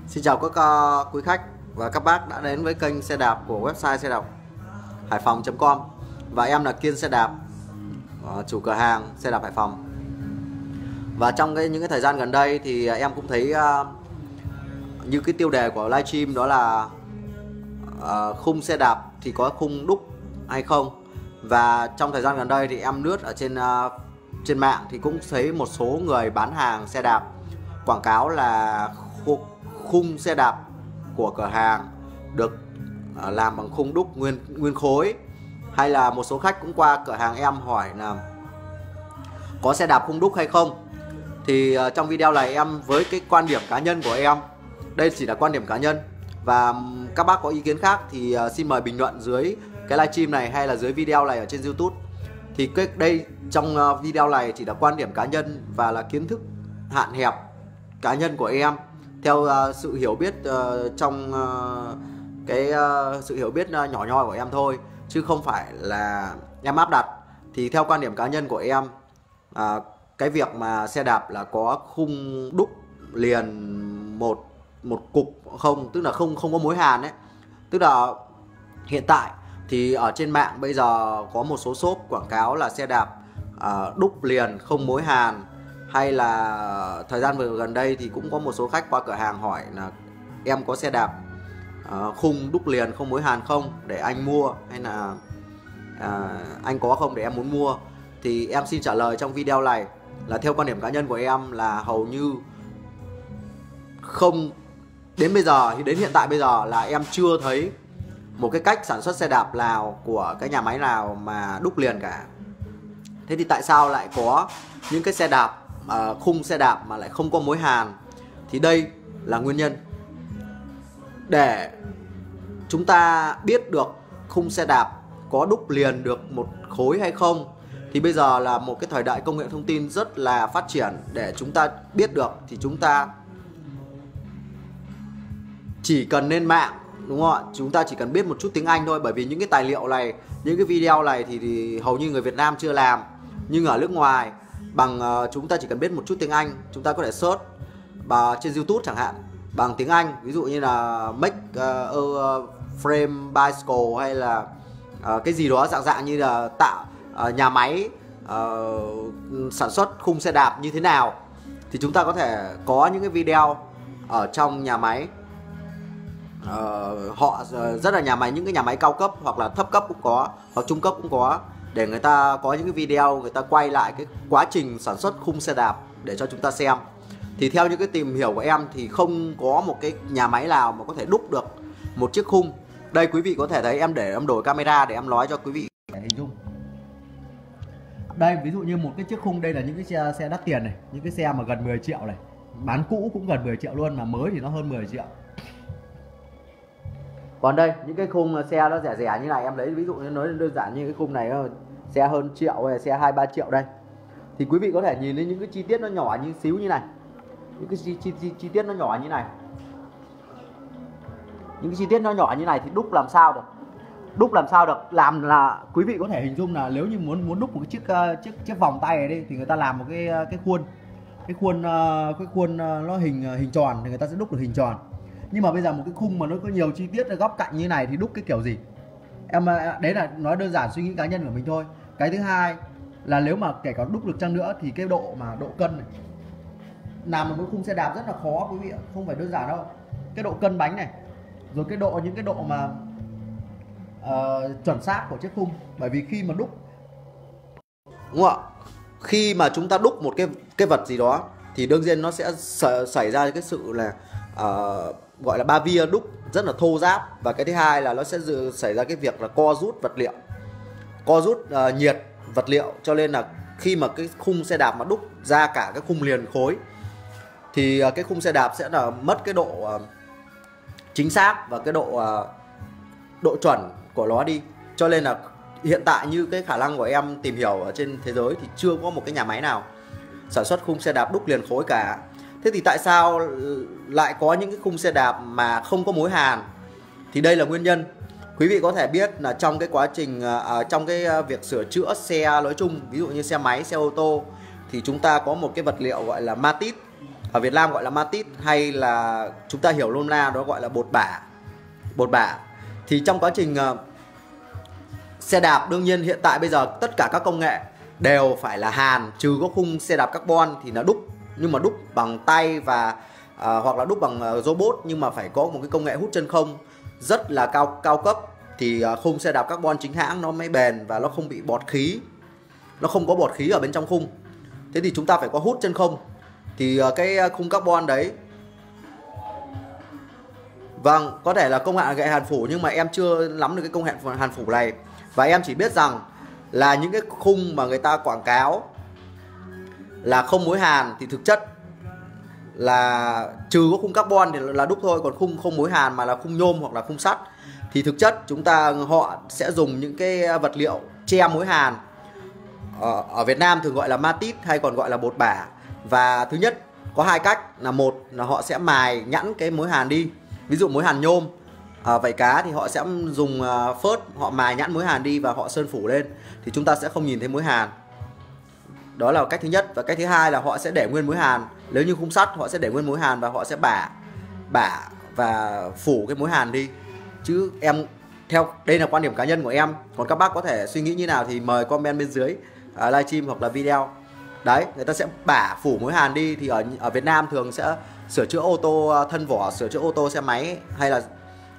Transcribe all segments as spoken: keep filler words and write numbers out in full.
Xin chào các uh, quý khách và các bác đã đến với kênh xe đạp của website xe đạp hải phòng chấm com. Và em là Kiên Xe Đạp, uh, chủ cửa hàng xe đạp Hải Phòng. Và trong cái, những cái thời gian gần đây thì em cũng thấy uh, như cái tiêu đề của livestream đó là uh, khung xe đạp thì có khung đúc hay không. Và trong thời gian gần đây thì em lướt ở trên uh, trên mạng thì cũng thấy một số người bán hàng xe đạp quảng cáo là khung xe đạp của cửa hàng được làm bằng khung đúc nguyên nguyên khối. Hay là một số khách cũng qua cửa hàng em hỏi là có xe đạp khung đúc hay không. Thì uh, trong video này em với cái quan điểm cá nhân của em, đây chỉ là quan điểm cá nhân, và các bác có ý kiến khác thì uh, xin mời bình luận dưới cái livestream này hay là dưới video này ở trên YouTube. Thì cái đây trong uh, video này chỉ là quan điểm cá nhân và là kiến thức hạn hẹp cá nhân của em theo uh, sự hiểu biết uh, trong uh, cái uh, sự hiểu biết uh, nhỏ nhoi của em thôi, chứ không phải là em áp đặt. Thì theo quan điểm cá nhân của em, uh, cái việc mà xe đạp là có khung đúc liền một một cục không, tức là không không có mối hàn ấy, tức là hiện tại thì ở trên mạng bây giờ có một số shop quảng cáo là xe đạp uh, đúc liền không mối hàn. Hay là thời gian vừa gần đây thì cũng có một số khách qua cửa hàng hỏi là em có xe đạp uh, khung đúc liền không mối hàn không để anh mua, hay là uh, anh có không để em muốn mua. Thì em xin trả lời trong video này là theo quan điểm cá nhân của em là hầu như không, đến bây giờ thì đến hiện tại bây giờ là em chưa thấy một cái cách sản xuất xe đạp nào của cái nhà máy nào mà đúc liền cả. Thế thì tại sao lại có những cái xe đạp uh, khung xe đạp mà lại không có mối hàn? Thì đây là nguyên nhân. Để chúng ta biết được khung xe đạp có đúc liền được một khối hay không thì bây giờ là một cái thời đại công nghệ thông tin rất là phát triển. Để chúng ta biết được thì chúng ta chỉ cần lên mạng, đúng không ạ? Chúng ta chỉ cần biết một chút tiếng Anh thôi. Bởi vì những cái tài liệu này, những cái video này thì, thì hầu như người Việt Nam chưa làm. Nhưng ở nước ngoài bằng uh, chúng ta chỉ cần biết một chút tiếng Anh, chúng ta có thể search và trên YouTube chẳng hạn bằng tiếng Anh, ví dụ như là make uh, a frame bicycle, hay là uh, cái gì đó dạng dạng như là tạo uh, nhà máy uh, sản xuất khung xe đạp như thế nào. Thì chúng ta có thể có những cái video ở trong nhà máy. Uh, họ uh, rất là nhà máy, những cái nhà máy cao cấp hoặc là thấp cấp cũng có, hoặc trung cấp cũng có, để người ta có những cái video người ta quay lại cái quá trình sản xuất khung xe đạp để cho chúng ta xem. Thì theo những cái tìm hiểu của em thì không có một cái nhà máy nào mà có thể đúc được một chiếc khung. Đây quý vị có thể thấy em để em đổi camera để em nói cho quý vị hình dung. Đây ví dụ như một cái chiếc khung, đây là những cái xe, xe đắt tiền này, những cái xe mà gần mười triệu này, bán cũ cũng gần mười triệu luôn, mà mới thì nó hơn mười triệu. Còn đây những cái khung xe nó rẻ rẻ như này, em lấy ví dụ như nói đơn giản như cái khung này xe hơn triệu hay xe hai ba triệu đây. Thì quý vị có thể nhìn thấy những cái chi tiết nó nhỏ như xíu như này, những cái chi, chi, chi, chi tiết nó nhỏ như này, những cái chi tiết nó nhỏ như này thì đúc làm sao được? Đúc làm sao được? Làm là quý vị có thể hình dung là nếu như muốn muốn đúc một cái chiếc chiếc chiếc vòng tay này đi thì người ta làm một cái cái khuôn, cái khuôn cái khuôn nó hình hình tròn thì người ta sẽ đúc được hình tròn. Nhưng mà bây giờ một cái khung mà nó có nhiều chi tiết góc cạnh như này thì đúc cái kiểu gì? Em đấy là nói đơn giản suy nghĩ cá nhân của mình thôi. Cái thứ hai là nếu mà kể cả đúc được chăng nữa thì cái độ mà độ cân này, làm một cái khung xe đạp rất là khó quý vị ạ, không phải đơn giản đâu. Cái độ cân bánh này, rồi cái độ những cái độ mà uh, chuẩn xác của chiếc khung. Bởi vì khi mà đúc, đúng không ạ? Khi mà chúng ta đúc một cái cái vật gì đó thì đương nhiên nó sẽ xảy ra cái sự là uh, gọi là ba via đúc rất là thô ráp. Và cái thứ hai là nó sẽ xảy ra cái việc là co rút vật liệu, co rút uh, nhiệt vật liệu. Cho nên là khi mà cái khung xe đạp mà đúc ra cả cái khung liền khối thì uh, cái khung xe đạp sẽ là mất cái độ uh, chính xác và cái độ uh, độ chuẩn của nó đi. Cho nên là hiện tại như cái khả năng của em tìm hiểu ở trên thế giới thì chưa có một cái nhà máy nào sản xuất khung xe đạp đúc liền khối cả. Thế thì tại sao lại có những cái khung xe đạp mà không có mối hàn? Thì đây là nguyên nhân. Quý vị có thể biết là trong cái quá trình uh, trong cái việc sửa chữa xe nói chung, ví dụ như xe máy, xe ô tô, thì chúng ta có một cái vật liệu gọi là ma tít. ở Việt Nam gọi là matit, hay là chúng ta hiểu nôm na đó gọi là bột bả. Bột bả thì trong quá trình uh, xe đạp, đương nhiên hiện tại bây giờ tất cả các công nghệ đều phải là hàn, trừ có khung xe đạp carbon thì nó đúc, nhưng mà đúc bằng tay và uh, hoặc là đúc bằng uh, robot, nhưng mà phải có một cái công nghệ hút chân không rất là cao cao cấp thì uh, khung xe đạp carbon chính hãng nó mới bền và nó không bị bọt khí, nó không có bọt khí ở bên trong khung. Thế thì chúng ta phải có hút chân không. Thì uh, cái khung carbon đấy, vâng, có thể là công nghệ gậy hàn phủ, nhưng mà em chưa nắm được cái công nghệ hàn phủ này. Và em chỉ biết rằng là những cái khung mà người ta quảng cáo là không mối hàn thì thực chất là trừ có khung carbon thì là đúc thôi, còn khung không mối hàn mà là khung nhôm hoặc là khung sắt thì thực chất chúng ta họ sẽ dùng những cái vật liệu che mối hàn. Ở, ở Việt Nam thường gọi là matit hay còn gọi là bột bả. Và thứ nhất có hai cách, là một là họ sẽ mài nhẵn cái mối hàn đi. Ví dụ mối hàn nhôm, à, vảy cá thì họ sẽ dùng uh, phớt, họ mài nhẵn mối hàn đi và họ sơn phủ lên thì chúng ta sẽ không nhìn thấy mối hàn. Đó là cách thứ nhất. Và cách thứ hai là họ sẽ để nguyên mối hàn. Nếu như khung sắt họ sẽ để nguyên mối hàn và họ sẽ bả bả và phủ cái mối hàn đi. Chứ em theo đây là quan điểm cá nhân của em, còn các bác có thể suy nghĩ như nào thì mời comment bên dưới uh, livestream hoặc là video. Đấy, người ta sẽ bả phủ mối hàn đi. Thì ở ở Việt Nam thường sẽ sửa chữa ô tô thân vỏ, sửa chữa ô tô xe máy hay là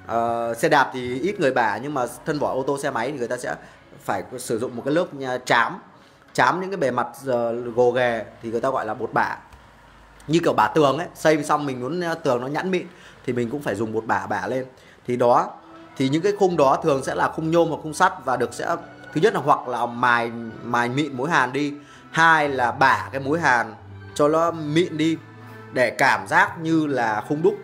uh, xe đạp thì ít người bả, nhưng mà thân vỏ ô tô xe máy thì người ta sẽ phải sử dụng một cái lớp chám chám những cái bề mặt uh, gồ ghề thì người ta gọi là bột bả. Như kiểu bả tường ấy, xây xong mình muốn tường nó nhẵn mịn thì mình cũng phải dùng bột bả bả lên. Thì đó, thì những cái khung đó thường sẽ là khung nhôm hoặc khung sắt và được sẽ thứ nhất là hoặc là mài mài mịn mối hàn đi, hai là bả cái mối hàn cho nó mịn đi để cảm giác như là khung đúc.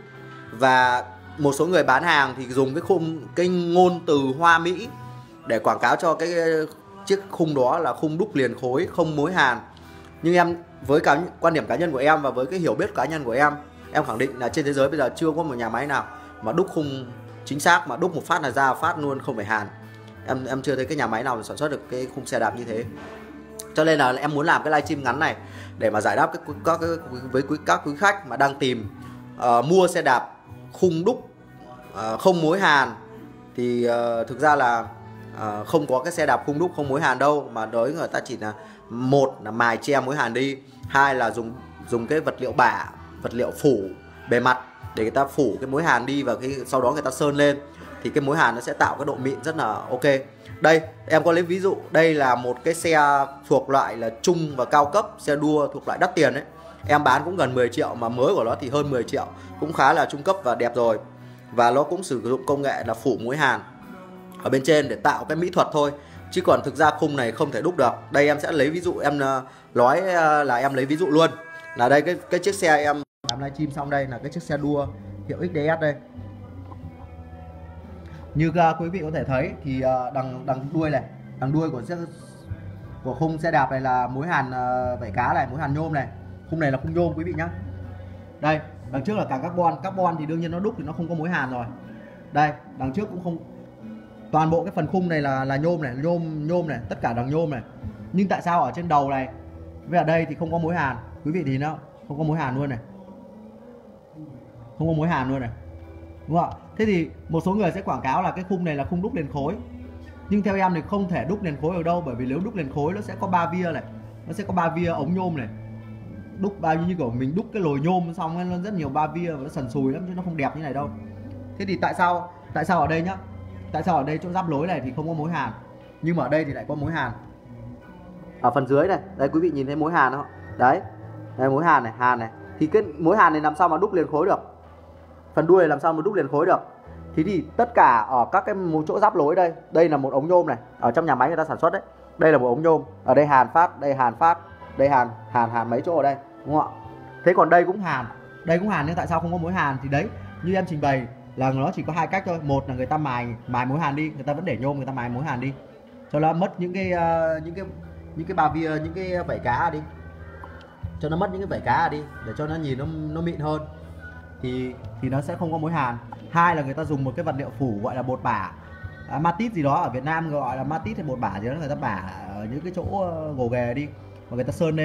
Và một số người bán hàng thì dùng cái khung cái ngôn từ hoa mỹ để quảng cáo cho cái chiếc khung đó là khung đúc liền khối không mối hàn. Nhưng em với cả quan điểm cá nhân của em và với cái hiểu biết cá nhân của em, em khẳng định là trên thế giới bây giờ chưa có một nhà máy nào mà đúc khung chính xác mà đúc một phát là ra phát luôn không phải hàn. Em em chưa thấy cái nhà máy nào sản xuất được cái khung xe đạp như thế. Cho nên là em muốn làm cái livestream ngắn này để mà giải đáp các, các, các với quý, các quý khách mà đang tìm uh, mua xe đạp khung đúc uh, không mối hàn thì uh, thực ra là uh, không có cái xe đạp khung đúc không mối hàn đâu, mà đối với người ta chỉ là một là mài che mối hàn đi, hai là dùng dùng cái vật liệu bả, vật liệu phủ bề mặt để người ta phủ cái mối hàn đi và cái sau đó người ta sơn lên thì cái mối hàn nó sẽ tạo cái độ mịn rất là ok. Đây em có lấy ví dụ, đây là một cái xe thuộc loại là trung và cao cấp, xe đua thuộc loại đắt tiền đấy. Em bán cũng gần mười triệu mà mới của nó thì hơn mười triệu, cũng khá là trung cấp và đẹp rồi. Và nó cũng sử dụng công nghệ là phủ mối hàn ở bên trên để tạo cái mỹ thuật thôi, chứ còn thực ra khung này không thể đúc được. Đây em sẽ lấy ví dụ, em nói là em lấy ví dụ luôn là đây cái cái chiếc xe em làm livestream xong, đây là cái chiếc xe đua hiệu ích đê ét đây. Như uh, quý vị có thể thấy thì uh, đằng đằng đuôi này, đằng đuôi của chiếc của khung xe đạp này là mối hàn uh, vảy cá này, mối hàn nhôm này. Khung này là khung nhôm quý vị nhá. Đây, đằng trước là cả carbon, carbon thì đương nhiên nó đúc thì nó không có mối hàn rồi. Đây, đằng trước cũng không, toàn bộ cái phần khung này là là nhôm này, nhôm nhôm này, tất cả đằng nhôm này. Nhưng tại sao ở trên đầu này với ở đây thì không có mối hàn? Quý vị thì nó không có mối hàn luôn này. Không có mối hàn luôn này. Đúng không ạ? Thế thì một số người sẽ quảng cáo là cái khung này là khung đúc liền khối. Nhưng theo em thì không thể đúc liền khối ở đâu, bởi vì nếu đúc liền khối nó sẽ có ba via này, nó sẽ có ba via ống nhôm này. Đúc bao nhiêu như kiểu mình đúc cái lồi nhôm xong nó rất nhiều ba via và nó sần sùi lắm chứ nó không đẹp như này đâu. Thế thì tại sao tại sao ở đây nhá? Tại sao ở đây chỗ giáp lối này thì không có mối hàn, nhưng mà ở đây thì lại có mối hàn. Ở phần dưới này, đây quý vị nhìn thấy mối hàn không? Đấy. Đây mối hàn này, hàn này. Thì cái mối hàn này làm sao mà đúc liền khối được? Phần đuôi làm sao mà đúc liền khối được? Thế thì tất cả ở các cái một chỗ giáp lối đây, đây là một ống nhôm này, ở trong nhà máy người ta sản xuất đấy. Đây là một ống nhôm, ở đây hàn phát, đây hàn phát, đây hàn, hàn hàn mấy chỗ ở đây, đúng không ạ? Thế còn đây cũng hàn, đây cũng hàn, nhưng tại sao không có mối hàn? Thì đấy, như em trình bày là nó chỉ có hai cách thôi. Một là người ta mài mài mối hàn đi, người ta vẫn để nhôm, người ta mài mối hàn đi cho nó mất những cái uh, những cái những cái ba via, những cái vảy cá đi, cho nó mất những cái vảy cá đi để cho nó nhìn nó nó mịn hơn, thì thì nó sẽ không có mối hàn. Hai là người ta dùng một cái vật liệu phủ gọi là bột bả, à, matit gì đó, ở Việt Nam gọi là matit hay bột bả gì đó, người ta bả ở những cái chỗ gồ ghề đi và người ta sơn lên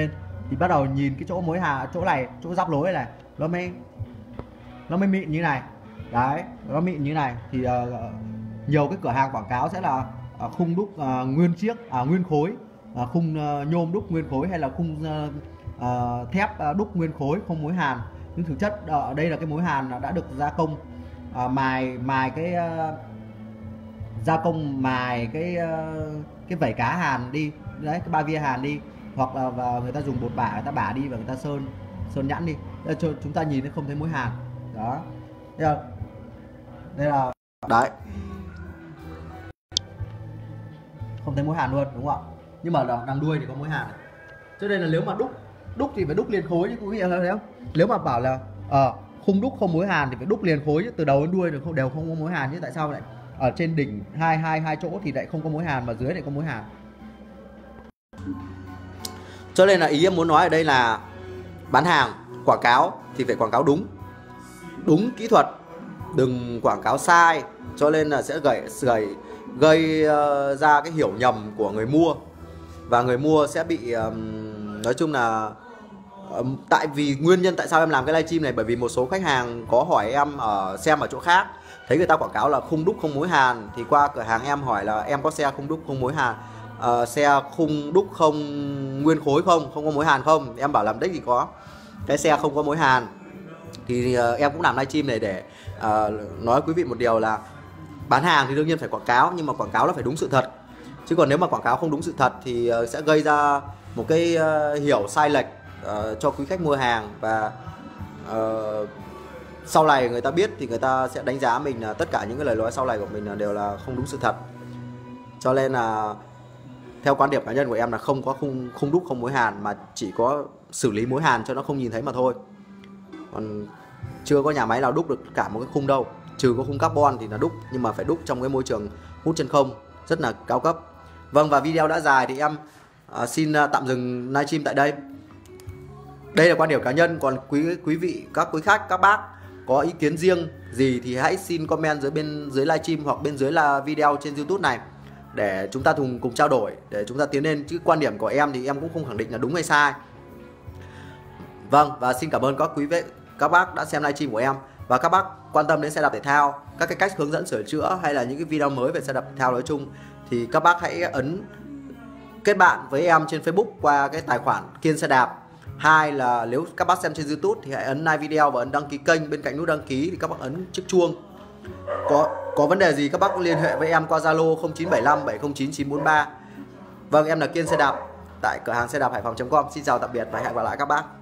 thì bắt đầu nhìn cái chỗ mối hàng, chỗ này, chỗ giáp lối này nó mới nó mới mịn như này. Đấy, nó mịn như này thì uh, nhiều cái cửa hàng quảng cáo sẽ là uh, khung đúc uh, nguyên chiếc, à, nguyên khối, uh, khung uh, nhôm đúc nguyên khối, hay là khung uh, uh, thép uh, đúc nguyên khối không mối hàn. Nhưng thực chất ở uh, đây là cái mối hàn đã được gia công, uh, mài mài cái uh, gia công mài cái uh, cái vảy cá hàn đi, đấy, cái ba via hàn đi, hoặc là và người ta dùng bột bả người ta bả đi và người ta sơn sơn nhẵn đi. Đây, cho chúng ta nhìn thấy không thấy mối hàn đó. Đây là, đây là đấy, không thấy mối hàn luôn, đúng không ạ? Nhưng mà đằng đuôi thì có mối hàn này. Cho nên là nếu mà đúc đúc thì phải đúc liền khối chứ quý vị thấy không? Nếu mà bảo là ờ, khung đúc không mối hàn thì phải đúc liền khối chứ, từ đầu đến đuôi đều không đều không có mối hàn chứ. Tại sao lại ở trên đỉnh hai hai hai chỗ thì lại không có mối hàn mà dưới lại có mối hàn? Cho nên là ý em muốn nói ở đây là bán hàng, quảng cáo thì phải quảng cáo đúng, đúng kỹ thuật, đừng quảng cáo sai, cho nên là sẽ gây gây gây uh, ra cái hiểu nhầm của người mua, và người mua sẽ bị um, nói chung là um, tại vì nguyên nhân tại sao em làm cái livestream này, bởi vì một số khách hàng có hỏi em ở xem ở chỗ khác, thấy người ta quảng cáo là khung đúc không mối hàn, thì qua cửa hàng em hỏi là em có xe khung đúc không mối hàn, uh, xe khung đúc không nguyên khối không, không có mối hàn không? Em bảo làm đích thì có cái xe không có mối hàn. Thì uh, em cũng làm livestream này để uh, nói quý vị một điều là bán hàng thì đương nhiên phải quảng cáo, nhưng mà quảng cáo là phải đúng sự thật. Chứ còn nếu mà quảng cáo không đúng sự thật thì uh, sẽ gây ra một cái uh, hiểu sai lệch uh, cho quý khách mua hàng, và uh, sau này người ta biết thì người ta sẽ đánh giá mình là tất cả những cái lời nói sau này của mình đều là không đúng sự thật. Cho nên là theo quan điểm cá nhân của em là không có khung, khung đúc không mối hàn, mà chỉ có xử lý mối hàn cho nó không nhìn thấy mà thôi. Còn chưa có nhà máy nào đúc được cả một cái khung đâu, trừ có khung carbon thì là đúc, nhưng mà phải đúc trong cái môi trường hút chân không rất là cao cấp. Vâng, và video đã dài thì em uh, xin uh, tạm dừng livestream tại đây. Đây là quan điểm cá nhân, còn quý quý vị, các quý khách, các bác có ý kiến riêng gì thì hãy xin comment dưới bên dưới livestream hoặc bên dưới là video trên YouTube này, để chúng ta cùng cùng trao đổi, để chúng ta tiến lên. Chứ quan điểm của em thì em cũng không khẳng định là đúng hay sai. Vâng, và xin cảm ơn các quý vị, các bác đã xem livestream của em, và các bác quan tâm đến xe đạp thể thao, các cái cách hướng dẫn sửa chữa hay là những cái video mới về xe đạp thể thao nói chung, thì các bác hãy ấn kết bạn với em trên Facebook qua cái tài khoản Kiên Xe Đạp. Hai là nếu các bác xem trên YouTube thì hãy ấn like video và ấn đăng ký kênh, bên cạnh nút đăng ký thì các bác ấn chiếc chuông. Có có vấn đề gì các bác liên hệ với em qua Zalo không chín bảy năm bảy không chín chín bốn ba. Vâng, em là Kiên Xe Đạp tại cửa hàng xe đạp hải phòng chấm com. Xin chào tạm biệt và hẹn gặp lại các bác.